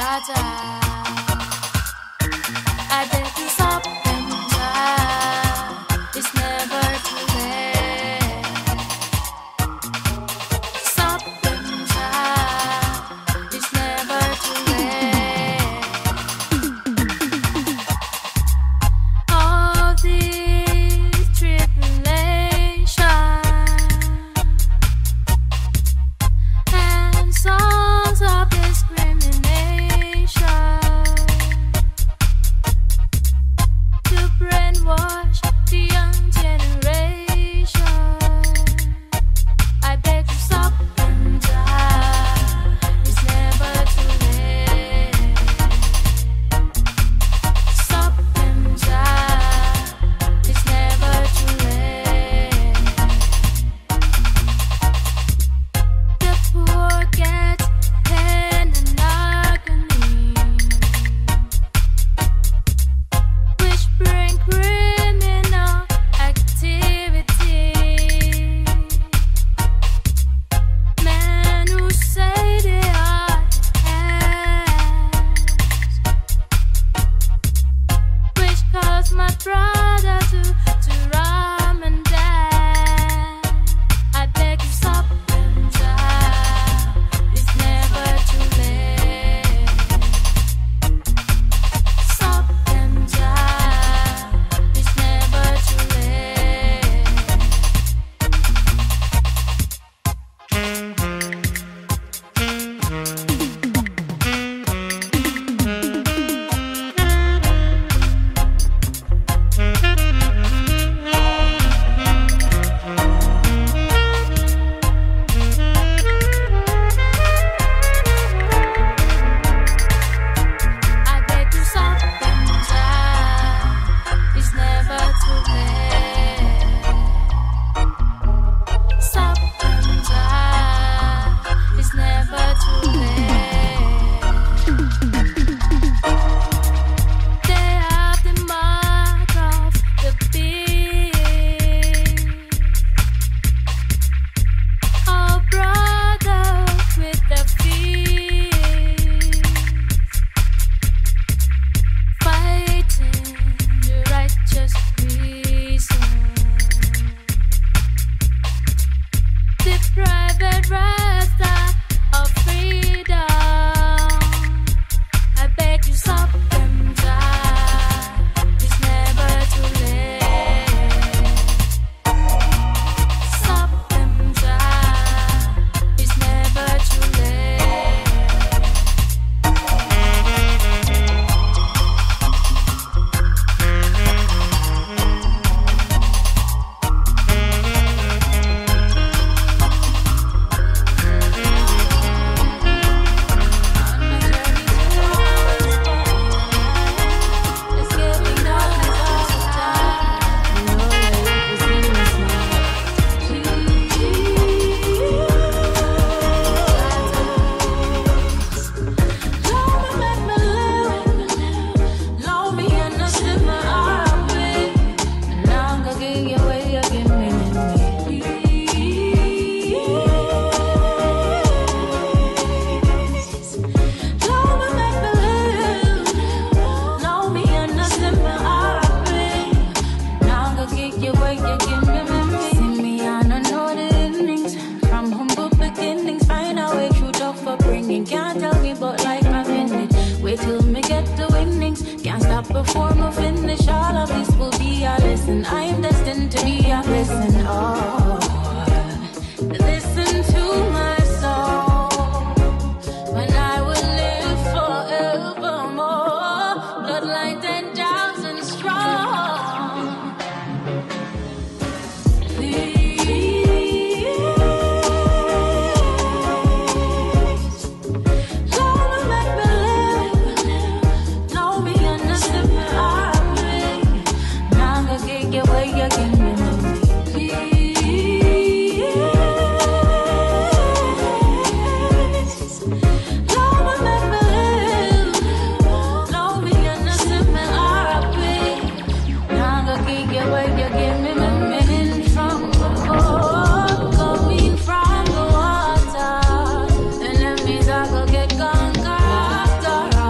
After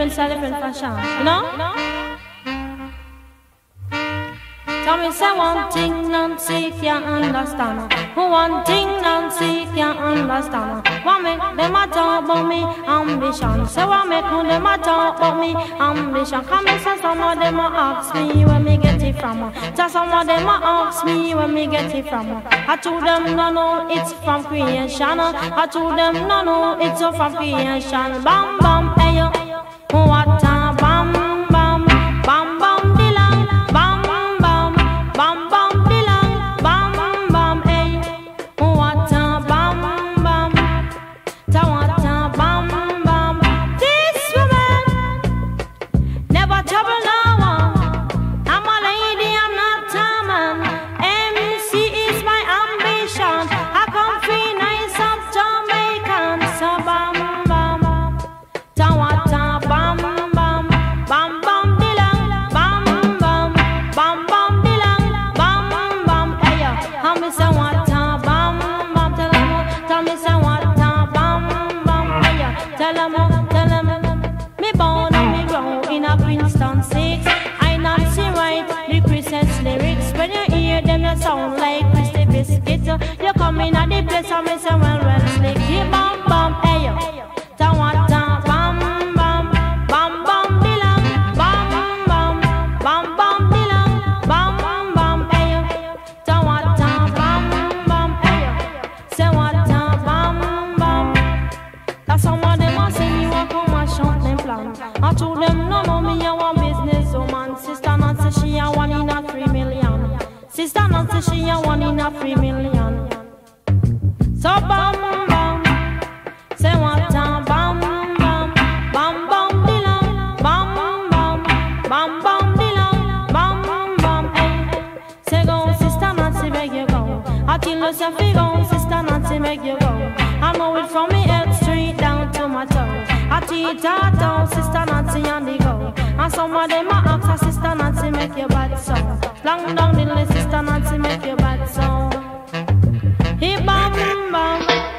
different style, different fashion, you know? Tell me, say one thing Nancy can't understand. One thing Nancy can't understand. What make them a talk about me ambition? Say what make them a talk about me ambition? Come and say some of them a ask me where me get it from. Just some of them a ask me where me get it from. I told them no, it's from creation. I told them no, it's from creation. Bam bam, hey yo, what a bam bam, bam bam. Sound like Christy Biscuit. You come in at the place and me say well slick. You bam bam, hey yo. Ta-wa-ta, bam bam, bam bam dilang, bam bam, bam bam dilang, bam bam, hey yo. Ta-wa-ta, bam bam, hey yo. Say what-ta, bam bam. That's some of them a say me want come and shout them plan. I told them no, me a one business woman. Sister Nancy she a 1 in a 3 million. Sister Nancy, she a 1 in a 3 million. So bam bam, say what a bam bam, bam bam dilang, bam bam, bam bam dilang, bam bam. Hey, say go, Sister Nancy, make you go. I tell you, say go, Sister Nancy, make you go. I know it from me head straight down to my toe. I teach her down, Sister Nancy on the go. And some of them a ask her, Sister Nancy, make your bad song. Long down the list, Sister Nancy, make your bad song. He bam bam.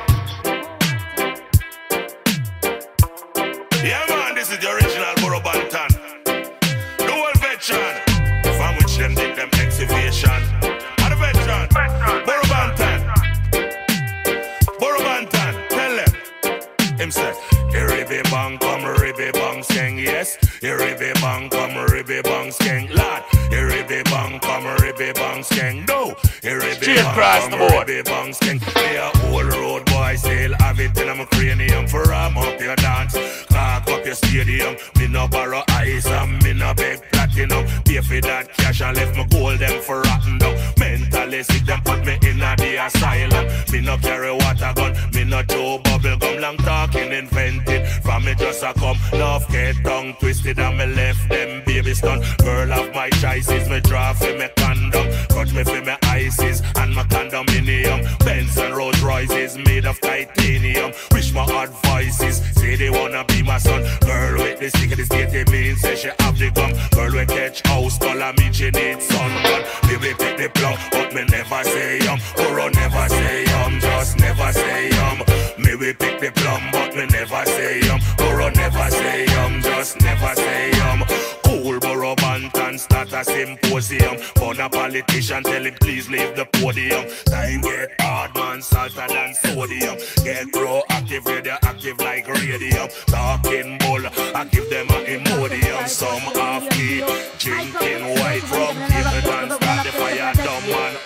Yeah man, this is the original Burro Banton. The whole veteran, from which them did them excavation. And the veteran, Burro Banton. Burro Banton, tell them. Him say, Ribby bang, come ribby bang, skeng, yes. Ribby bang, come ribby bang, skeng, lad. Ribby bang, come ribby bang, skeng, no. Ribby bang, come ribby bang, skeng. They are old road boys, still have it in my cranium. For ram up your dance, cock up your stadium. Me no borrow ice and me no beg platinum. Pay for that cash and left my gold them for rotten down. Mentally sick them put me in the asylum. Me no carry water gun, me no chew bubble gum. Long talking invented, from me just a come. Love get tongue twisted and me left them baby stun. Girl of my choices, me draw for me condom. Cut me for me ices and my condominium. Benz and Rolls Royces made of titanium. Wish my advices, say they wanna be my son. Girl with the stick of the state, it means say she have the gum. Girl with catch house, call her me she need sunburn. Baby pick the plug, but me never say Burro never say just never say Me we pick the plum, but me never say Burro never say just never say Cool Burro Banton start a symposium. Born a politician, tell him please leave the podium. Time get hard, man, salter than sodium. Get proactive, radioactive like radium. Talking bull, I give them a Imodium. Some half key, drinking white rum. Keep it and start the fire dumb man.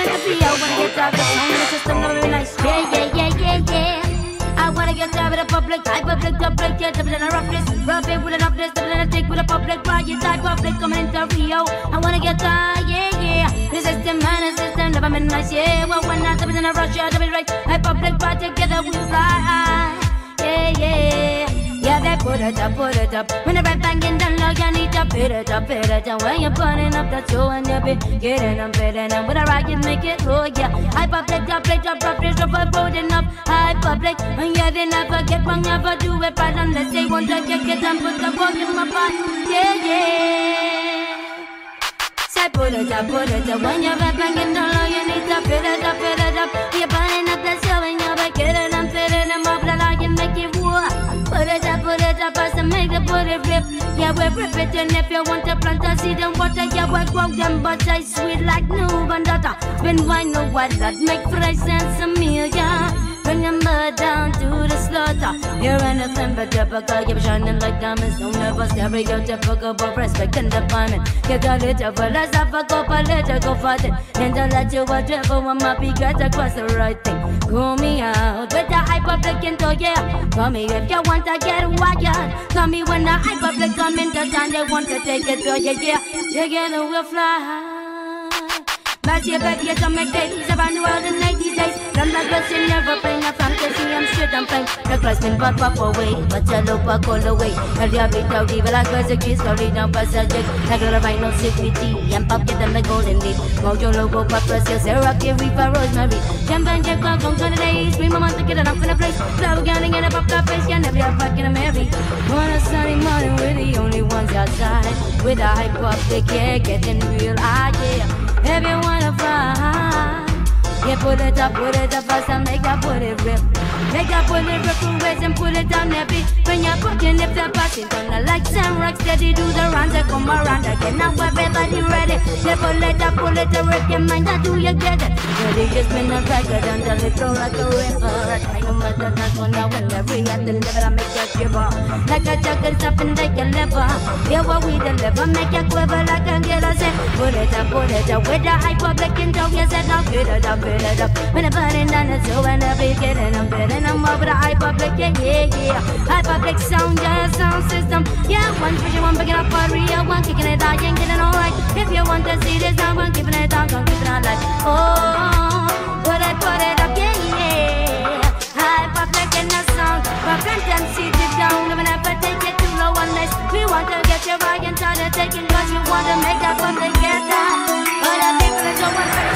I wanna get down with the public, I public, yeah, double in a rough list, rub it with an uplift, double in a tick with a public, riot type public, coming into Rio. I wanna get down, yeah. The system, man, the system, love, I'm in my yeah. Well, when I double in a rush, yeah, double right, I public, but together we fly, yeah. Yeah, they put it up. When the right banging down low, you need to put it up. When you're burning up, that's so and you'll be getting them, better. And when I rock it, make it low, yeah. I public, drop, fish, drop, road enough. I public, when you're they never get wrong, never do it right unless they want to get and put the work in my pot. Yeah. Say put it up. When you're right banging down low, you need to put it up. You're burning up, that's so and you'll be getting them, fitting them up, that I can make it war. Put it up, the bus and make the booty rip. Yeah, we rip it, and if you want to plant a seed and water, yeah, we grow them butter sweet like new bandata. When wine no white that make fresh sense of me, yeah. Bring them bird down to the slaughter. You're anything but typical, you're shining like diamonds. Don't ever stereotypical, but respect and definement. You got it over, let's have a go political fighting. And to let you a dribble when my feet get across the right thing. Call me out with the high public into, yeah. Call me if you want to get wired. Call me when the high public come into town, they want to take it to you, yeah. Together we'll fly. Last year, baby, you make days around the world in 80 days. I'm not dressing, never playing a fantasy, I'm straight, I'm plain. The classmen pop up away, but I look back all away. And the big out, even like was a kiss, sorry, now pass a jet. Like a rhino, CPT, and pop get them the golden leaf. Mojo logo, pop press, yes, Sarah, Reaper, Rosemary. Champagne, Jack, Pop, on Sunday, scream, I want to get it up in a place. Flower counting in a pop up face, can never have back in a Mary. On a sunny morning, we're the only ones outside. With a hype up, they can't get in real, yeah. If you wanna fly, yeah, put it up fast and make that put it rip. Make that put it rip from ways and put it down heavy. When you're putting if they're passing, turn the lights and rock steady, do the runs and come around again. Now everybody ready. Yeah, pull it up, rip your mind, that do you get it? Ready, just spin the record until it flow like a river. I know my that's when I win every at the level, I make you shiver. Like a chuckle, stop and take a lever. Yeah, what we deliver, make you quiver like a get us in. Put it up, with the high public and talk, yes, and I'll get it up. When I'm burning down the zoo and I'll be getting I'm feeling I'm over the high public, yeah. High public sound, yeah, sound system. Yeah, one pushing, one picking up for real, one kicking it out, ain't getting alright. If you want to see this, I'm keeping it on, keeping it like, oh, put it up, yeah. High public in the sound, but plant and seat it down, never take it too low unless we want to get you right and try to take it, cause you want to make that public get that. But the people that don't want to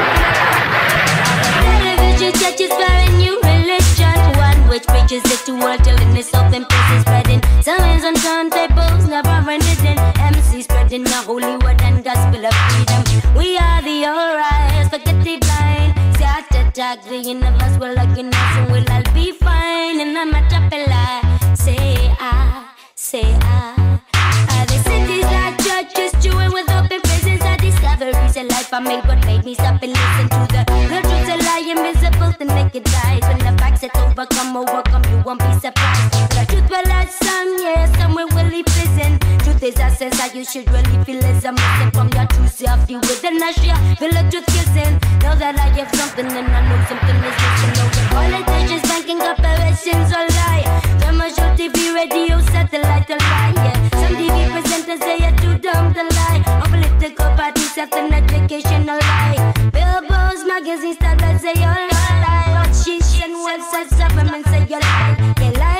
churches for a new religion, one which preaches it to all till in this open places spreading sermons on turntables, never ending. MC spreading the holy word and gospel of freedom. We are the alright, forget the blind. Start to attack the universe, we're looking us and we'll all be fine. And I'm a chapella, say I. The cities like churches, chewing with open prisons. I discoveries in life I made what made me stop and listen to the real truth, a lie invisible, the naked eyes. When the facts that overcome, you won't be surprised. The truth will add some, yeah, somewhere will leave prison. Truth is a sense that you should really feel as a missing from your true self. You within a share, feel the truth kissing. Know that I have something and I know something is missing. Know the politicians, banking corporations all lie. Commercial TV, radio, satellite a lie, yeah. Some TV presenters say you're too dumb to lie. Or political parties have an educational lie. Billboards, magazines, tabloids say you're lie. What she and websites, government say you're lie. You lie,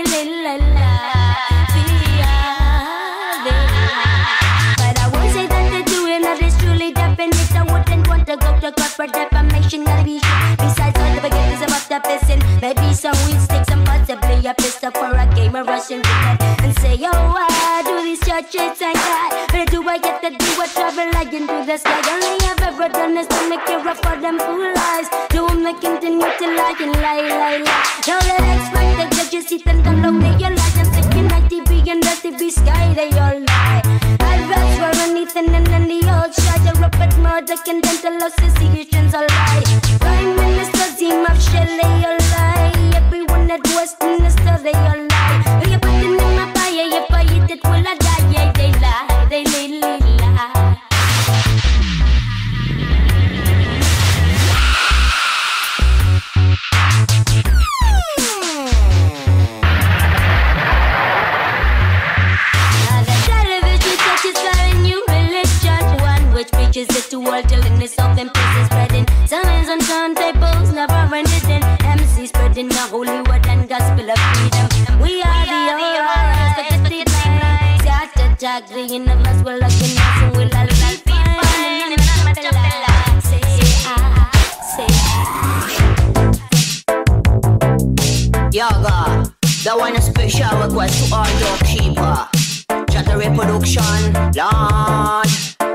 but I won't say that they're doing that is truly definite. I wouldn't want to go to court for defamation, gotta be sure. Besides all the beginnings about the pissing, maybe some weed sticks and possibly a pistol for a game of Russian roulette. And say, oh, I do these churches and God. Where do I get to do a travel like into the sky? Only I've ever done is to make it rough for them fool eyes. Do them they continue to lie and lie. Now let's expect the judges sit and download their lies. I'm thinking like TV and the TV sky, they all lie. I'd rather for anything and then the old shot. The Rupert Murdoch and dental associations all lie. Prime Minister Zim of Shelley all lie. Everyone at Westminster they all lie. When you put in my fire, if I eat it will I die? Yeah, they lie, they lie. Preaches it to all till in this open places spreading sermons on turntables, never ending. MC spreading the holy word and gospel of freedom. We are the alright, forget the blind. Start to attack the universe, we're looking us and we'll all be fine. And I'm a chapella, say I. Yo, God, that one a special request to all your keeper. Chatter reproduction, Lord.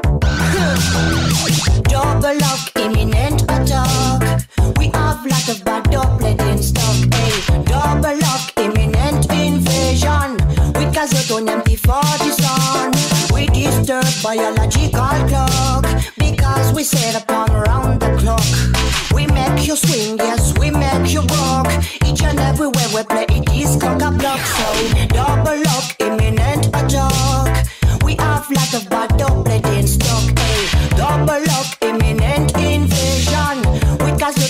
Double up, imminent attack. We have lot of bad double in stock. Hey, double up, imminent invasion.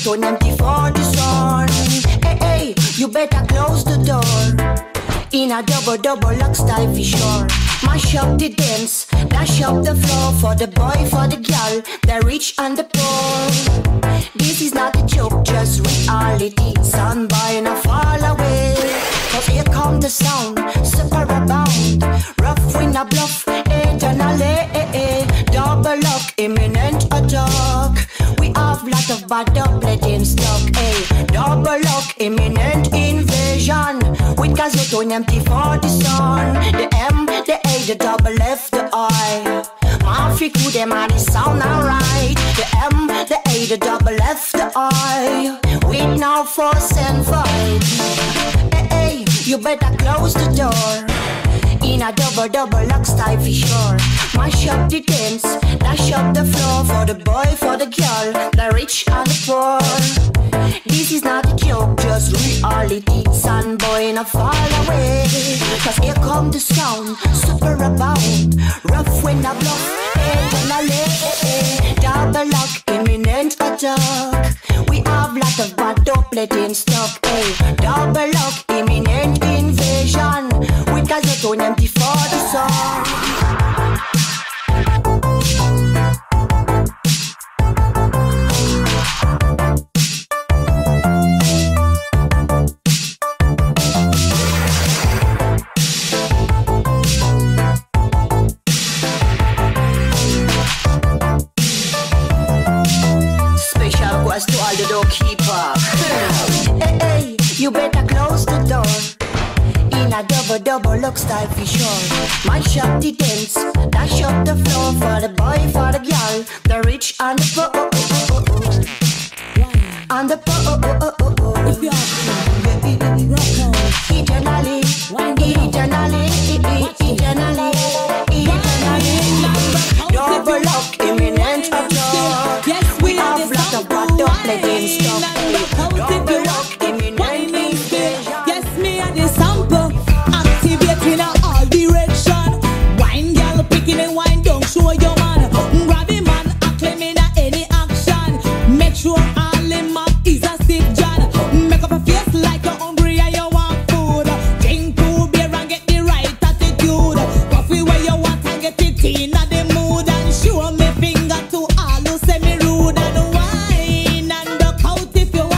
on empty for the sun. Hey, hey, you better close the door. In a double lock style for sure. Mash up the dance, dash up the floor. For the boy, for the girl, the rich and the poor. This is not a joke, just reality. Son boy, now fall away. Cause here come the sound, super abound. Rough in a bluff, eternally. Double lock, imminent attack. We have lot of bad doublet in stock. Double lock, imminent invasion. With gazette on empty for the sun. The M, the A, the double F, the I. Mafia crew, them and the sound alright. The M, the A, the double F, the I. With now force and fight. Hey, hey, you better close the door. In a double lock style for sure. Mash up the dance, dash up the floor. For the boy, for the girl, the rich and the poor. This is not a joke, just reality. Son boy, now fall away. Cause here come the sound, super abound. Rough when I bluff, eternally. Double lock, imminent attack. We have lot of bad doublet in stock. Double lock, imminent invasion. With gazette on empty for the sun. Special request to all the doorkeeper. Hey, hey, you better close the door. In a double look style for sure. Mash up the dance, dash up the floor. For the boy, for the girl, the rich and the poor. And the poor. Eternally, double lock, imminent attack. We have lots of bad doublet in stock. Double lock, imminent invasion. Yes, me and the sample activating all direction. Wine girl picking and wine, don't show your man. Grab him man, acclaiming any action. Make sure all him up is a stiff John. Make up a face like you're hungry and you want food. Drink 2 beer and get the right attitude. Coffee where you want and get it in the mood. And show me finger to all who say me rude. And wine and the coat if you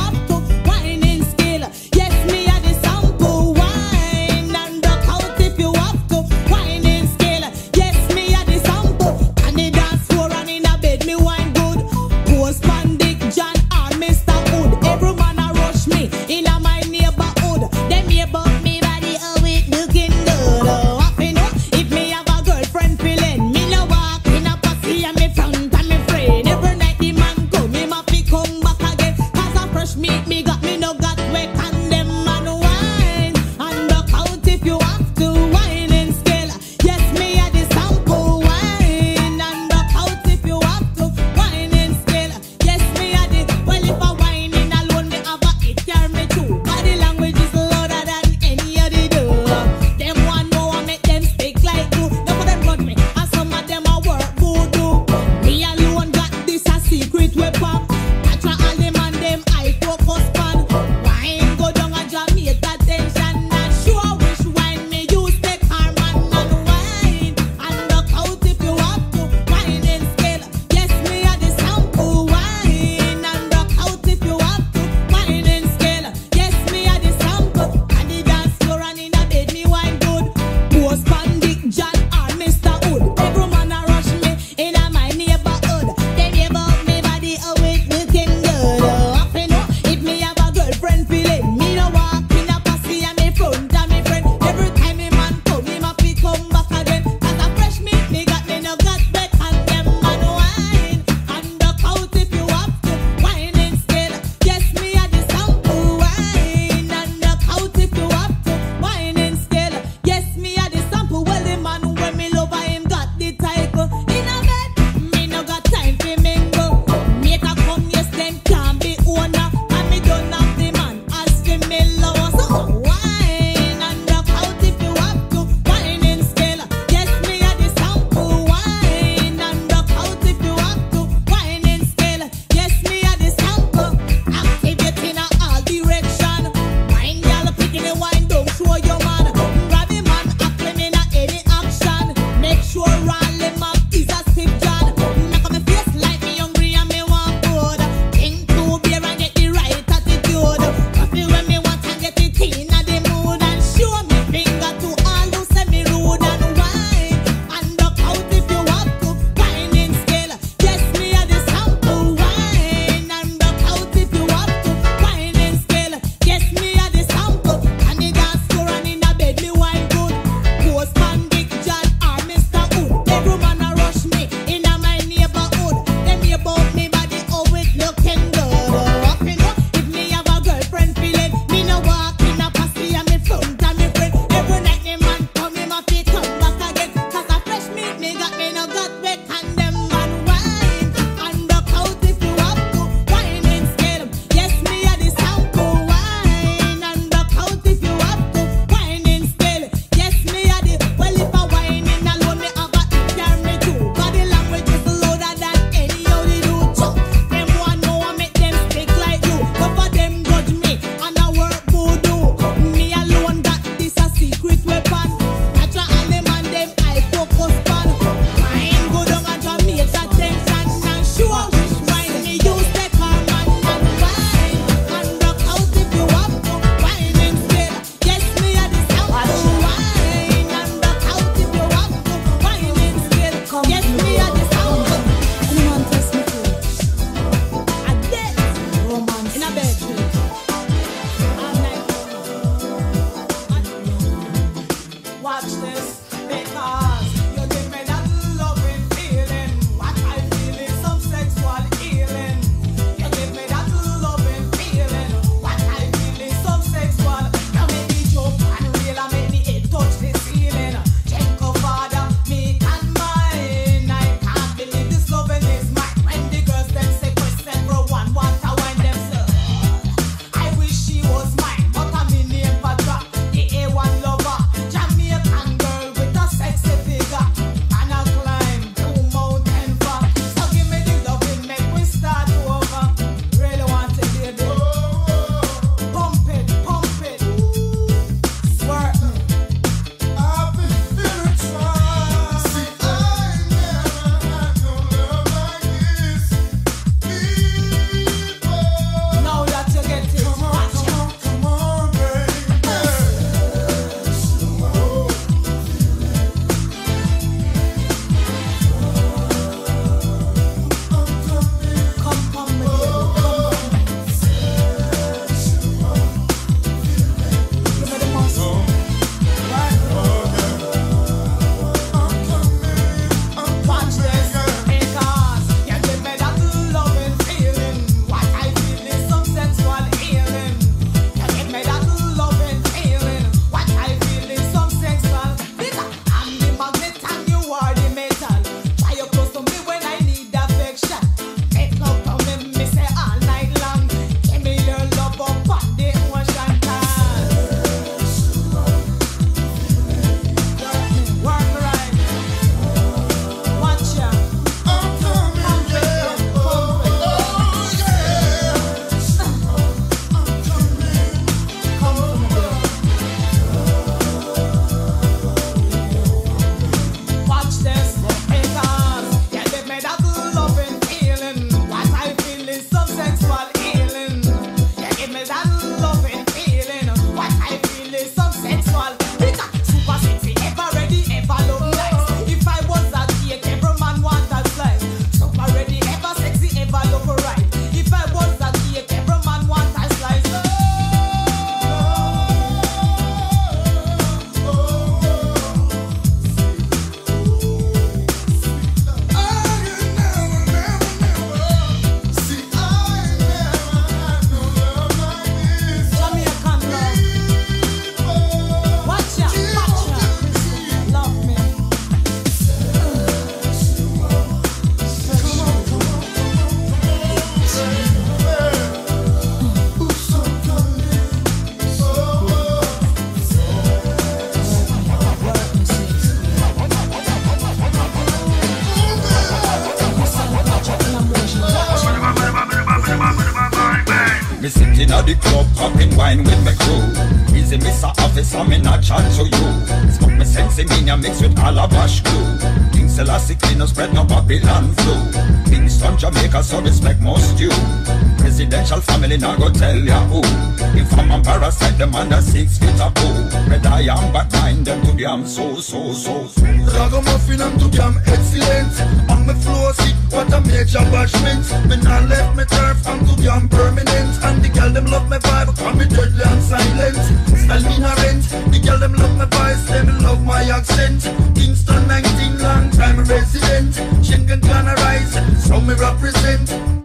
Me sitting at the club, popping wine with my crew. Easy, Mr. Officer, me not chat to you. Smoke me sensi mania mixed with calabash glue. King Selassie clean no spread no Babylon flu. Kingston, Jamaica, so respect most you. Presidential family now go tell ya who. If I'm a parasite, them under 6 feet of poo. Red I am, but mind them to damn so. Ragamuffin, I'm to damn excellent. On my floor, see what a major bashment. Me not left me turf, I'm to damn permanent. And the girl them love my vibe, call me deadly and silent. Style me na rent, the girl them love my voice, them love my accent. Kingston 19, long time resident. Schengen gonna rise, so me represent.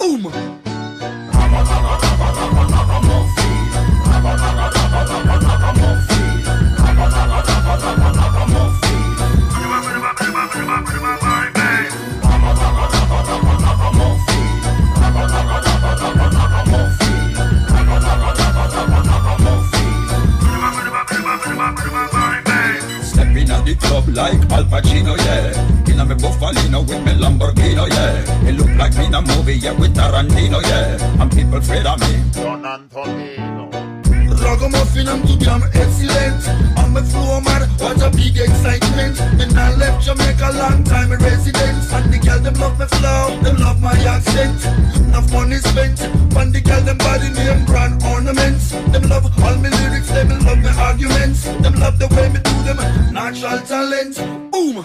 Stepping at the club like Al Pacino, yeah. In a me Buffalino with me Lamborghini, yeah. It look like me in a movie, yeah, with Tarantino, yeah. And people afraid of me. Don Antonino. Ragamuffin, I'm too damn excellent. On my floor, man, what a big excitement. Me not left Jamaica, long time resident. And the girl them love my flow, them love my accent. Enough money spent, and the girl them body name brand ornaments. Them love all my lyrics, them love my arguments. Them love the way me do them, natural talent. Boom.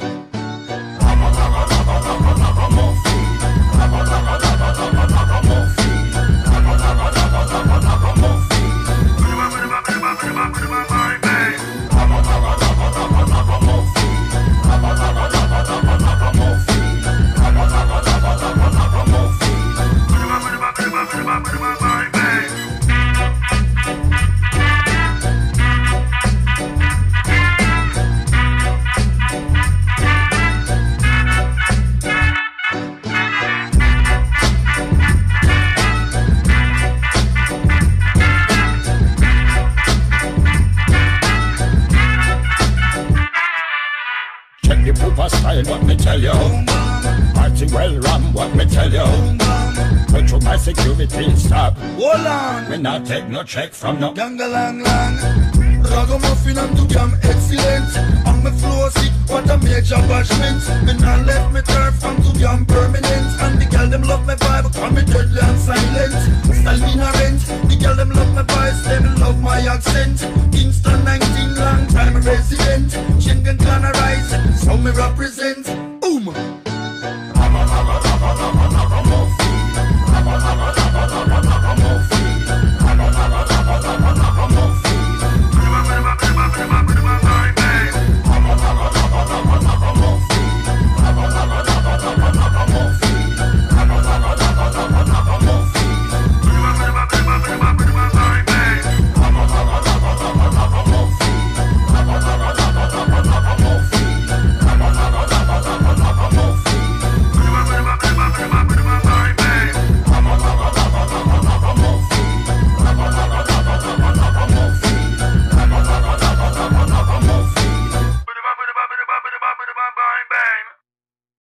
Check the Poopa style, what me tell you. Party well ram, what me tell you. Go through my security stop. Hold on. Me not take no check from no Gangalang lang. Ragamuffin, I'm too damn excellent. On my floor, see what a major bashment. Me not left me turf, I'm too damn permanent. And the girl them love my vibe, call me deadly and silent. Style me na rent, the girl them love my voice, them love my accent. Kingston 19, long time resident. Schengen gonna rise, so me represent.